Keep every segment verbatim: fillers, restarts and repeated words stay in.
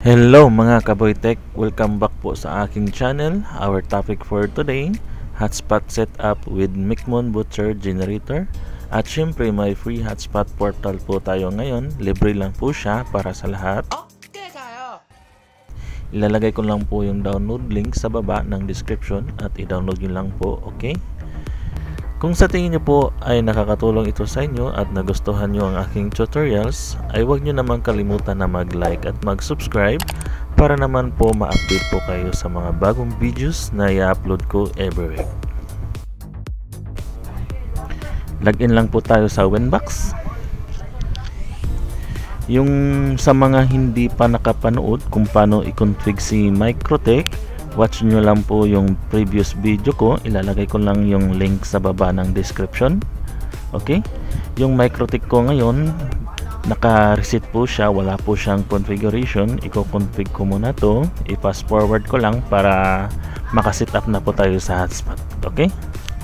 Hello mga kaboytek, welcome back po sa aking channel. Our topic for today, hotspot setup with Micmon Butcher Generator. At syempre may free hotspot portal po tayo ngayon. Libre lang po siya para sa lahat. Okay kayo. Ilalagay ko lang po yung download link sa baba ng description at i-download nyo lang po, okay? Kung sa tingin nyo po ay nakakatulong ito sa inyo at nagustuhan nyo ang aking tutorials, ay huwag nyo naman kalimutan na mag-like at mag-subscribe para naman po ma-update po kayo sa mga bagong videos na i-upload ko every week. Login lang po tayo sa Winbox. Yung sa mga hindi pa nakapanood kung paano i-config si Microtech, watch nyo lang po yung previous video ko. Ilalagay ko lang yung link sa baba ng description. Okay? Yung Microtech ko ngayon, naka-reset po siya. Wala po siyang configuration. Iko-config ko muna to. I-fast forward ko lang para makaset up na po tayo sa hotspot. Okay?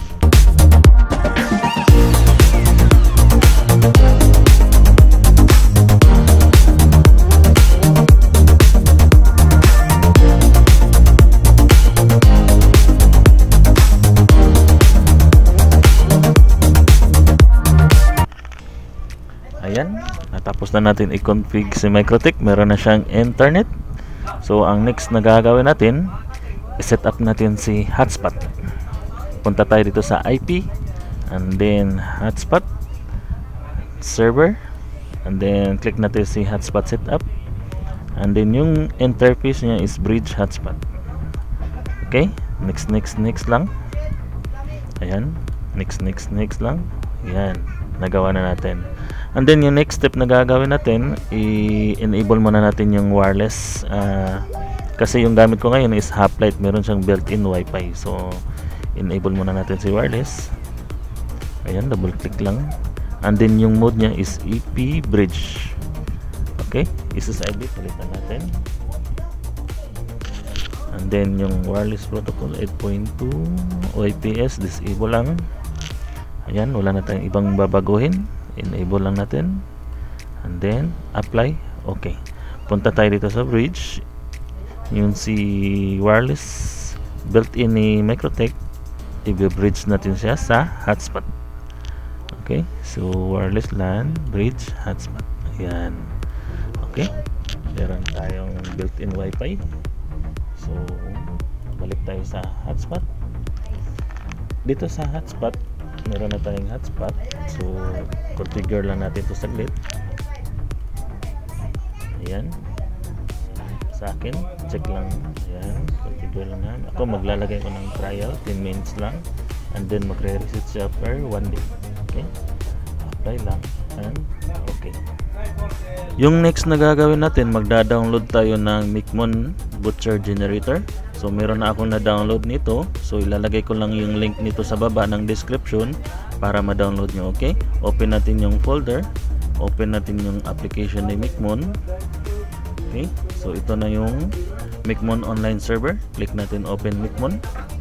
Ayan, natapos na natin i-config si Microtech. Meron na siyang internet. So ang next na gagawin natin, i-set up natin si hotspot. Punta tayo dito sa I P and then hotspot server, and then click natin si hotspot setup, and then yung interface niya is bridge hotspot. Okay, next next next lang. Ayan, next next next lang. Ayan, nagawa na natin. And then yung next step na gagawin natin, i-enable muna natin yung wireless, uh, kasi yung gamit ko ngayon is Hoplite, meron siyang built-in wifi. So enable muna natin si wireless. Ayan, double click lang. And then yung mode niya is E P bridge. Okay, S S I D palitan natin. And then yung wireless protocol eight point two O I P S disable lang. Ayan, wala na tayong ibang babaguhin. Enable lang natin, and then apply. Okay, punta tayo dito sa bridge. Yung si wireless built-in ni Microtech, i-bridge natin siya sa hotspot. Okay, so wireless LAN bridge hotspot. Ayan, okay, meron tayong built-in wifi. So balik tayo sa hotspot. Dito sa hotspot meron na tayong hotspot. So configure lang natin ito saglit. Ayan, sa akin check lang. Ayan, configure lang yan. Ako maglalagay ko ng trial ten minutes lang, and then magre-reset siya per one day. Okay, apply lang, and okay. Yung next na gagawin natin, magda-download tayo ng Micmon Butcher Generator. So meron na akong na-download nito. So ilalagay ko lang yung link nito sa baba ng description para ma-download nyo. Okay, open natin yung folder, open natin yung application ni Micmon. Okay, so ito na yung Micmon online server. Click natin open Micmon.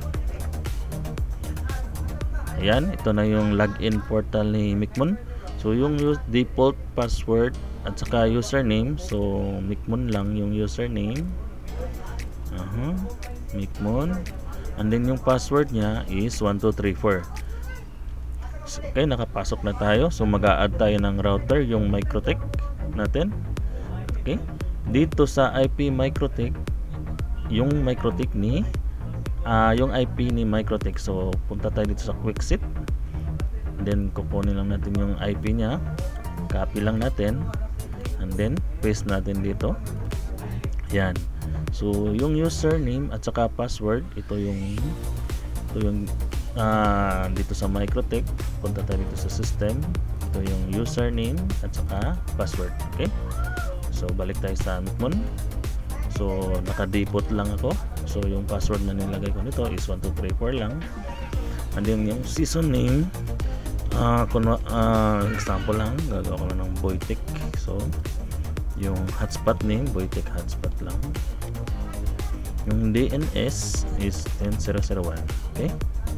Ayan, ito na yung login portal ni Micmon. So yung default password at saka username, so Micmon lang yung username. Uh-huh. Micmon, and then yung password niya is one two three four. So, okay, nakapasok na tayo. So mag-a-add tayo ng router, yung Microtech natin. Okay, dito sa I P Microtech, yung Microtech ni uh, yung I P ni Microtech. So punta tayo dito sa QuickSet, then kukunin lang natin yung I P nya, copy lang natin, and then paste natin dito. Yan. So yung username at saka password, ito yung ito yung uh, dito sa Microtech. Punta tayo dito sa system. Ito yung username at saka password. Okay, so balik tayo sa Micmon. So naka-default lang ako. So yung password na nilagay ko nito is one two three four lang. And then yung season name, uh, kung, uh, example lang, gagawa ko lang ng Boytech. So yung hotspot name, Boytech hotspot lang. Yung D N S is ten zero zero one. Okay,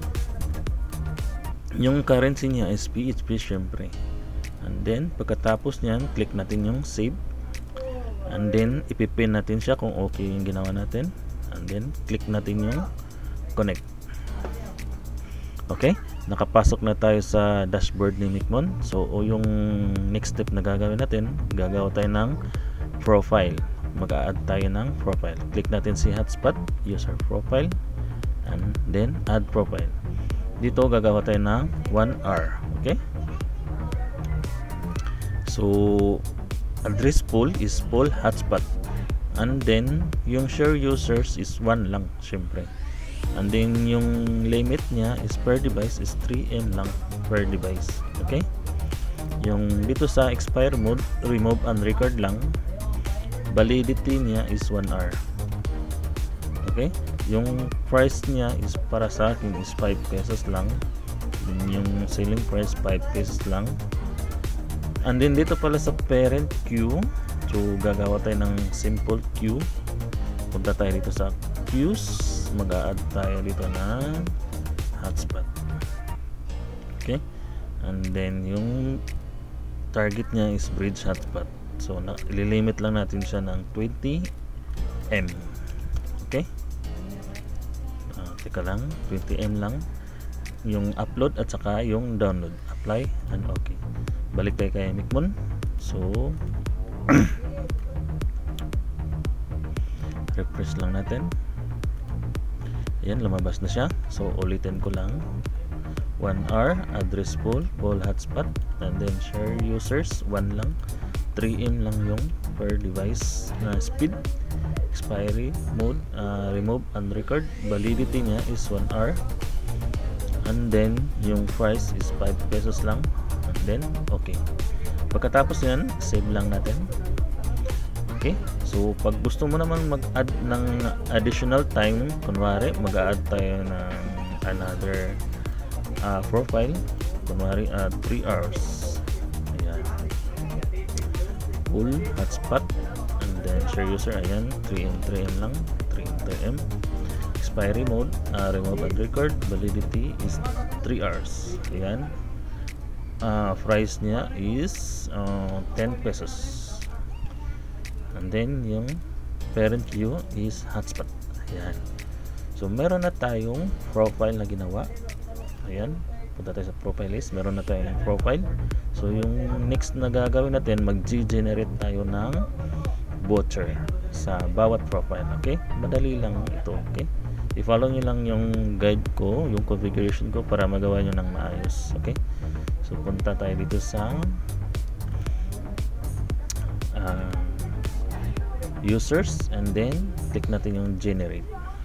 yung currency niya is P H P syempre. And then pagkatapos niyan, click natin yung save. and then ipipin natin siya kung okay yung ginawa natin, and then click natin yung connect. Okay, nakapasok na tayo sa dashboard ni Micmon. So o yung next step na gagawin natin, gagawa tayo ng profile. Mag-a-add tayo ng profile. Click natin si hotspot, user profile, and then add profile. Dito gagawa tayo ng one hour. Okay, so address pool is pool hotspot, and then yung share users is one lang syempre, and then yung limit niya is per device is three M lang per device. Okay, yung dito sa expire mode, remove and record lang, validity niya is one hour. Okay, yung price niya is para sa akin is five pesos lang, yung selling price five pesos lang. And then dito pala sa parent queue, so gagawa tayo ng simple queue. Punta tayo dito sa queues, mag-a-add tayo dito ng hotspot. Okay, and then yung target niya is bridge hotspot, so na ililimit lang natin siya ng twenty M. Okay, uh, teka lang, twenty M lang yung upload at saka yung download. Apply and okay. Balik tayo kay Micmon. So refresh lang natin. Ayan, lumabas na siya. So ulitin ko lang, one hour, address pool, pool hotspot, and then share users one lang, three M lang yung per device na speed. Expiry mode, uh, remove and record, validity niya is one hour, and then yung price is five pesos lang, and then okay. Pagkatapos yan, save lang natin. Okay, so pag gusto mo naman mag-add ng additional time, kunwari mag-add tayo ng another uh, profile, kunwari uh, three hours. Ayan, full hotspot, and then share user, ayan, three M three M lang, three M three M. Expiry mode, uh, remove and record, validity is three hours. Ayan, uh, price niya is uh, ten pesos. And then yung parent queue is hotspot. Ayan, so meron na tayong profile na ginawa. Ayan, punta tayo sa profile list, meron na tayong profile. So yung next na gagawin natin, mag-generate tayo ng voucher sa bawat profile. Okay, madali lang ito. Okay, i-follow nyo lang yung guide ko, yung configuration ko, para magawa nyo ng maayos. Okay, so punta tayo dito sa uh, users, and then click natin yung generate.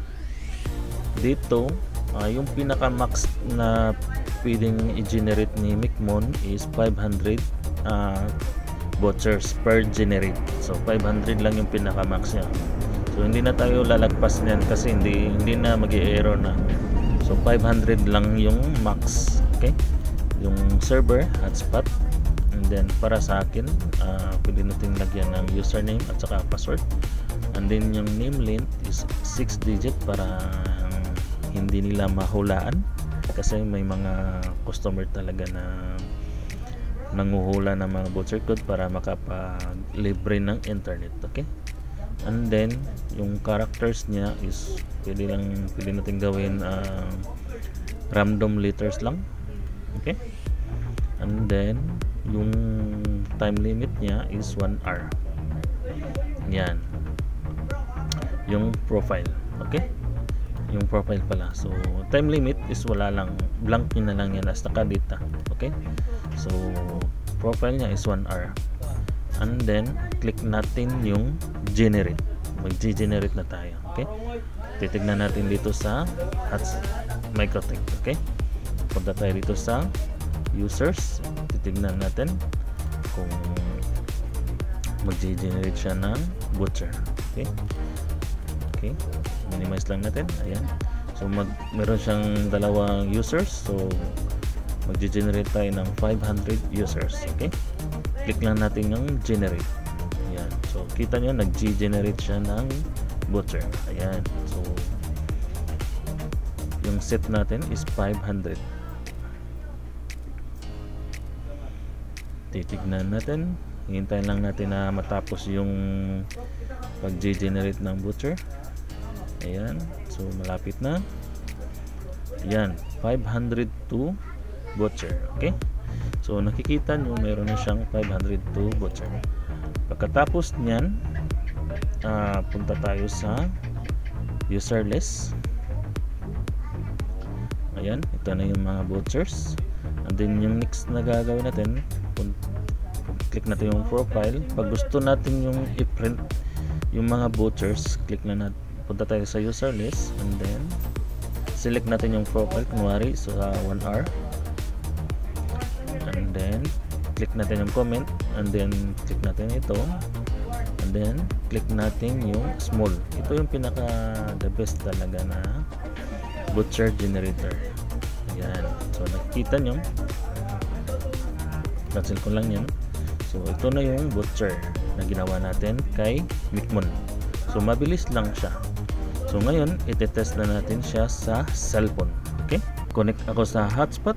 Dito uh, yung pinaka max na pwedeng i-generate ni Micmon is five hundred uh, vouchers per generate. So five hundred lang yung pinaka max niya. So hindi na tayo lalagpas niyan kasi hindi hindi na mag-i-error na. So five hundred lang yung max. Okay, yung server hotspot, and then para sa akin uh, pwede natin lagyan ng username at saka password, and then yung name length is six digit para hindi nila mahulaan, kasi may mga customer talaga na nanguhula ng mga voucher code para makapag-libre ng internet. Okay, and then yung characters niya is pwede lang pwede natin gawin uh, random letters lang. Okay, and then yung time limit niya is one hour. Yan yung profile. Okay, yung profile pala. So time limit is wala lang, blank nyo na lang yan as nakadita. Okay, so profile niya is one hour, and then click natin yung generate. Mag-generate na tayo. Okay, titignan natin dito sa Microtech. Okay, punta tayo dito sa users, titignan natin kung mag-generate siya ng voucher. Okay, okay, minimize lang natin. Ayan, so mag meron siyang dalawang users, so mag-generate tayo ng five hundred users. Okay, click lang natin yung generate. Ayan, so kita nyo nag-generate siya ng voucher. Ayan, so yung set natin is five hundred. Titignan natin. Hintayin lang natin na matapos yung pag-generate ng butcher. Ayan, so malapit na. Ayan, five hundred two butcher. Okay, so nakikita nyo meron na siyang five hundred two butcher. Pagkatapos nyan, uh, punta tayo sa user list. Ayan, ito na yung mga butchers. And then yung next na gagawin natin, click natin yung profile. Pag gusto natin yung i-print yung mga butchers, click na natin, punta tayo sa user list, and then select natin yung profile, kunwari so uh, one hour, and then click natin yung comment, and then click natin ito, and then click natin yung small. Ito yung pinaka the best talaga na butcher generator. Ayan, so nakikita nyo, cancel ko lang yan. So ito na yung butcher na ginawa natin kay Micmon. So mabilis lang siya. So ngayon, ite-test na natin siya sa cellphone. Okay? Connect ako sa hotspot.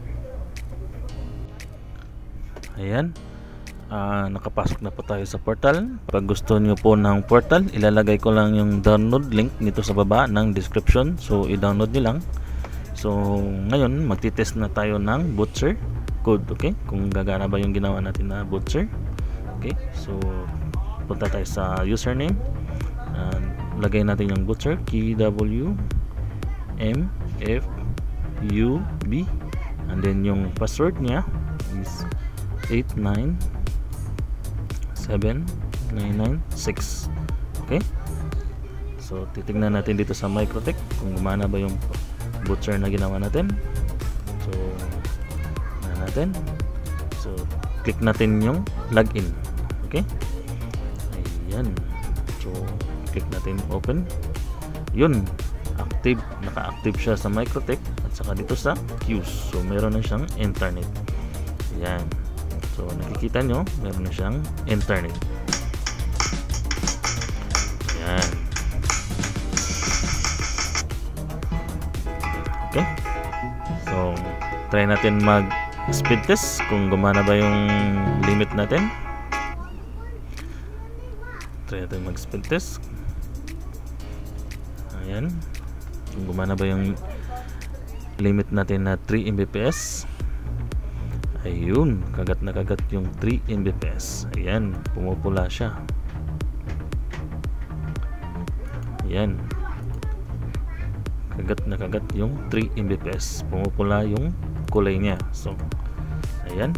Ayan. Uh, nakapasok na po tayo sa portal. Pag gusto nyo po ng portal, ilalagay ko lang yung download link nito sa baba ng description. So i-download nyo lang. So ngayon, magti-test na tayo ng butcher code. Okay? Kung gagana ba yung ginawa natin na butcher. Okay? So punta tayo sa username. And lagay natin yung butcher, K W M F U B, and then yung password niya is eight nine seven nine nine six. Okay, so titignan natin dito sa Microtech kung gumana ba yung butcher na ginawa natin. So na natin, so click natin yung login. Okay, ayan, so click natin open. Yun, active, naka-active siya sa Microtech at saka dito sa Q's. So meron na siyang internet. Ayan, so nakikita nyo meron na siyang internet. Ayan, okay, so try natin mag speed test kung gumana ba yung limit natin. Try natin mag speed test. Ayan, kung gumana ba yung limit natin na three M B P S. Ayun, kagat na kagat yung three M B P S. Ayan, pumupula siya. Ayan, kagat na kagat yung three M B P S. Pumupula yung kulay niya. So ayan,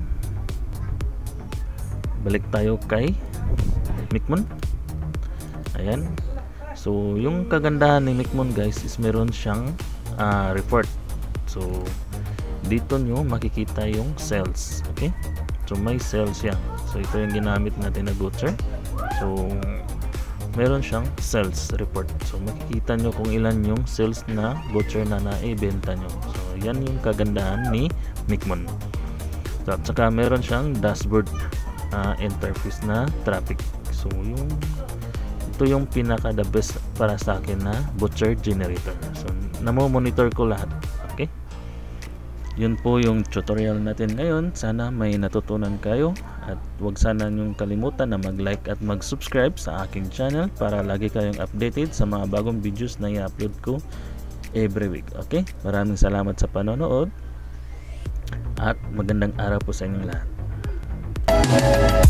balik tayo kay Micmon. Ayan, so yung kagandahan ni Micmon guys is meron siyang uh, report. So dito nyo makikita yung cells. Okay, so may cells yan. So ito yung ginamit natin na butcher. So meron siyang sales report. So makikita nyo kung ilan yung sales na butcher na naibenta nyo. So yan yung kagandahan ni Micmon. So, at saka meron siyang dashboard uh, interface na traffic. So yung ito yung pinaka the best para sa akin na butcher generator. So namo-monitor ko lahat. Okay, yun po yung tutorial natin ngayon. Sana may natutunan kayo at huwag sana nyong kalimutan na mag-like at mag-subscribe sa aking channel para lagi kayong updated sa mga bagong videos na i-upload ko every week. Okay, maraming salamat sa panonood at magandang araw po sa inyong lahat.